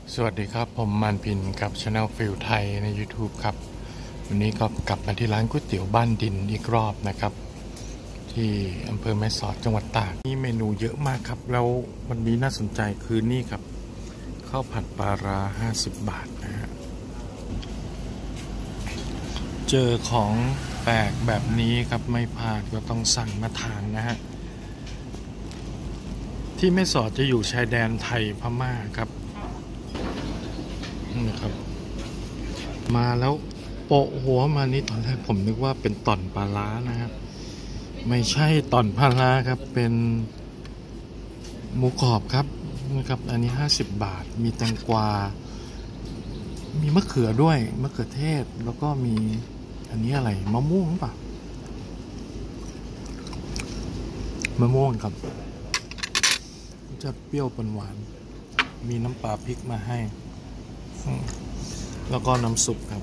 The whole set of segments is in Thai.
สวัสดีครับผมมานพินกับช anel ฟิลไทยใน YouTube ครับวันนี้ก็กลับมาที่ร้านก๋วยเตี๋ยวบ้านดินอีกรอบนะครับที่อำเภอแม่สอดจังหวัดตากนี่เมนูเยอะมากครับแล้ววันนี้น่าสนใจคือนี่ครับข้าวผัดปลาร้า50 บาทนะฮะเจอของแปลกแบบนี้ครับไม่พลาดก็ต้องสั่งมาทานนะฮะที่แม่สอดจะอยู่ชายแดนไทยพม่าครับนะครับมาแล้วโปะหัวมานี่ตอนแรกผมนึกว่าเป็นต่อนปลาร้านะครับไม่ใช่ต่อนปลาร้าครับเป็นหมูกรอบครับนะครับอันนี้50 บาทมีแตงกวามีมะเขือด้วยมะเขือเทศแล้วก็มีอันนี้อะไรมะม่วงป่ะมะม่วงครับจะเปรี้ยวปนหวานมีน้ำปลาพริกมาให้แล้วก็น้ำซุปครับ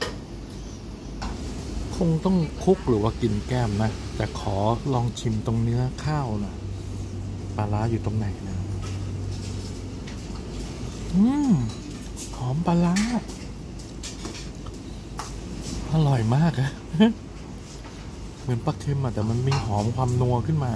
คงต้องคลุกหรือว่ากินแก้มนะแต่ขอลองชิมตรงเนื้อข้าวนะปลาร้าอยู่ตรงไหนนะหอมปลาร้าอร่อยมากอะเหมือนปลาเค็มอะแต่มันมีหอมความนัวขึ้นมา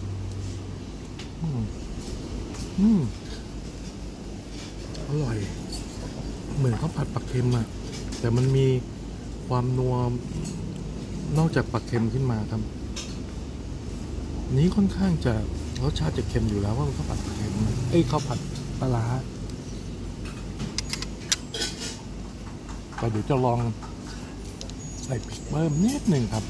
อร่อยเหมือนข้าวผัดปลาเค็มอะแต่มันมีความนัวนอกจากปลาเค็มขึ้นมาครับนี้ค่อนข้างจะรสชาติจะเค็มอยู่แล้วว่ามันข้าวผัดปลาเค็มข้าวผัดปลาร้าแต่เดี๋ยวจะลองใส่พริกเพิ่มนิดหนึ่งครับ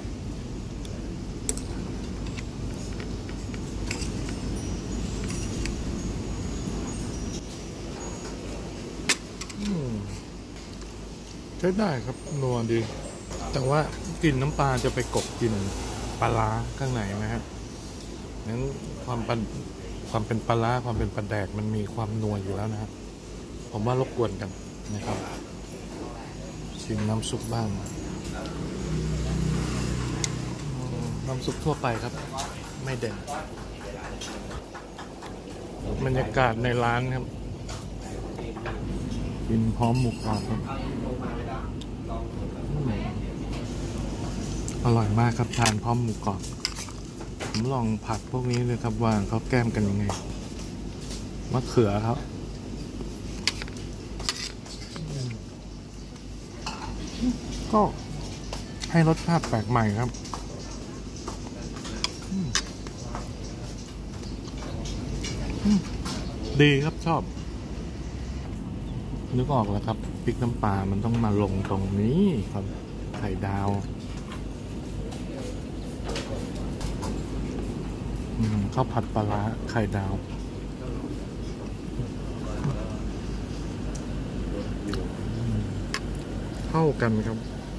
ใช้ได้ครับนัวดีแต่ว่ากลิ่นน้ำปลาจะไปกลบกลิ่นปลาร้าข้างในนะฮะงั้นความเป็นปลาร้าความเป็นปลาแดกมันมีความนัวอยู่แล้วนะครับผมว่ารบกวนกันนะครับชิมน้ำซุปบ้างน้ำซุปทั่วไปครับไม่เด่นบรรยากาศในร้านครับกินพร้อมหมูกรอบครับอร่อยมากครับทานพร้อมหมูกรอบผมลองผัดพวกนี้เลยครับว่าเขาแก้มกันยังไงมะเขือครับก็ให้รสชาติแปลกใหม่ครับดีครับชอบนึกออกแล้วครับพริกน้ำปลามันต้องมาลงตรงนี้ครับไข่ดาวข้าวผัดปลาร้าไข่ดาวเข้ากันครับ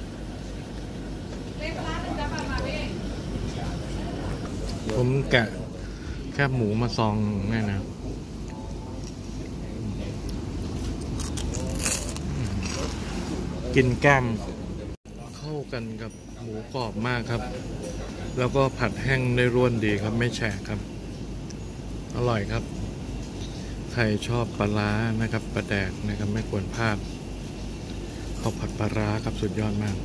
ผมแกะแคบหมูมาซองแน่นะกินแก้มเข้ากันกับหมูกรอบมากครับแล้วก็ผัดแห้งได้ร่วนดีครับไม่แฉะครับอร่อยครับใครชอบปลาร้านะครับปลาแดกนะครับไม่ควรพลาดข้าวผัดปลาร้าครับสุดยอดมาก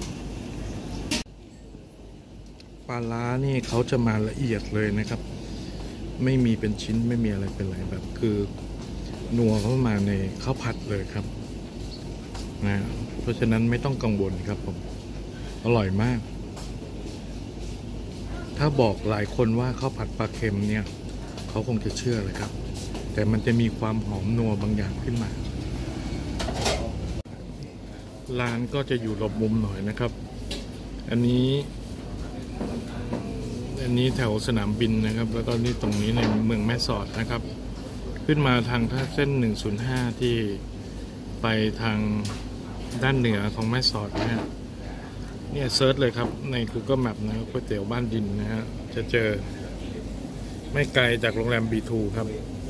ปลาร้านี่เขาจะมาละเอียดเลยนะครับไม่มีเป็นชิ้นไม่มีอะไรเป็นไรแบบคือนัวเข้ามาในข้าวผัดเลยครับนะเพราะฉะนั้นไม่ต้องกังวลครับผมอร่อยมากถ้าบอกหลายคนว่าข้าวผัดปลาเค็มเนี่ยเขาคงจะเชื่อเลยครับแต่มันจะมีความหอมนัวบางอย่างขึ้นมาร้านก็จะอยู่หลบมุมหน่อยนะครับอันนี้แถวสนามบินนะครับแล้วก็นี่ตรงนี้ในเมืองแม่สอดนะครับขึ้นมาทางท่าเส้น105ที่ไปทางด้านเหนือของแม่สอดนะฮะเนี่ยเซิร์ชเลยครับใน Google Map นะครับก๋วยเตี๋ยวบ้านดินนะฮะจะเจอไม่ไกลจากโรงแรม B2 ครับ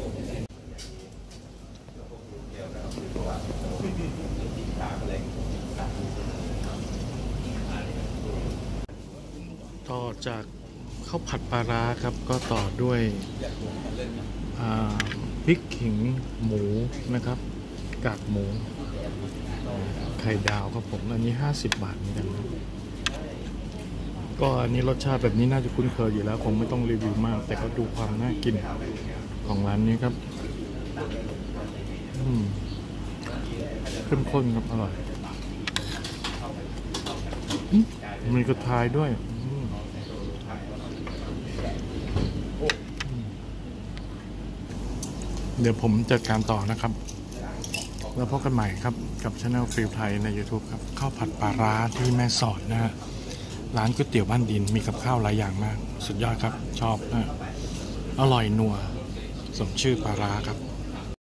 ต่อจากข้าวผัดปลาร้าครับก็ต่อด้วยพริกขิงหมูนะครับกากหมูไข่ดาวครับผมอันนี้50 บาทเหมือนกันนะก็อันนี้รสชาติแบบนี้น่าจะคุ้นเคยอยู่แล้วคงไม่ต้องรีวิวมากแต่ก็ดูความน่ากินของร้านนี้ครับเข้มข้นครับอร่อยมีกระชายด้วยเดี๋ยวผมจัดการต่อนะครับแล้วพบกันใหม่ครับกับช่องฟิลไทยใน YouTube ครับข้าวผัดปลาร้าที่แม่สอดนะฮะร้านก๋วยเตี๋ยวบ้านดินมีกับข้าวหลายอย่างมากสุดยอดครับชอบนะอร่อยนัวสมชื่อปลาร้าครับ